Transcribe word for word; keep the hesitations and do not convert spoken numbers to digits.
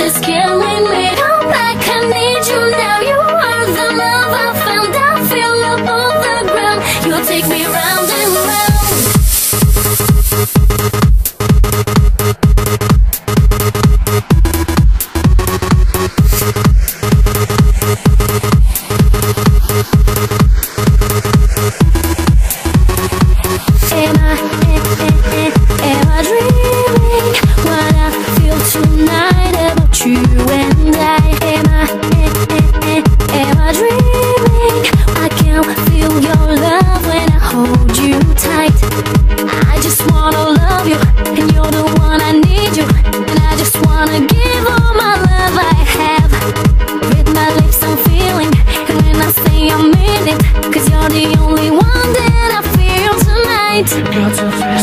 is killing me. Come back, I need you now. You are the love I found. I feel up on the ground. You'll take me round and round. Am I, am I dreaming what I feel tonight about you and I? Am I, am I dreaming? I can feel your love when I hold you tight. I just wanna love you, and you're the one I need you. And I just wanna give all my love I have. With my lips I'm feeling, and when I say I mean it, 'cause you're the only one that I feel tonight. Got to